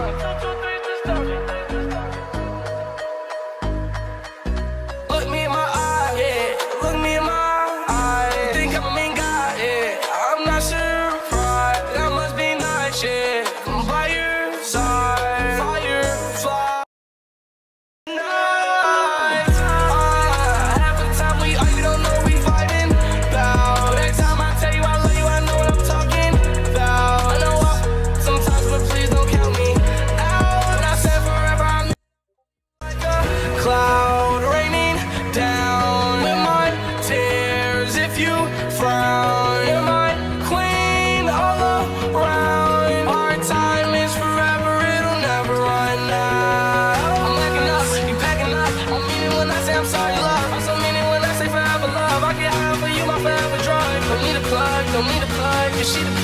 Look me in my eye, yeah. Look me in my eye. Think I'm a mean guy, yeah. I'm not surprised. That must be nice, yeah. I'm by your side. Firefly. Nice. Half the time we argue, don't know what we fighting about. Every time I tell you I love you, I know what I'm talking about. I know sometimes, but please don't count me out. I said forever, I'm like a cloud raining down with my tears. If you frown, you're my queen all around. Our time is forever, it'll never run out. I'm backing up, you packing up. I mean it when I say I'm sorry, love. I so mean it when I say forever, love. I get high for you, my forever drug. Don't need a plug, don't need a plug. Cause she the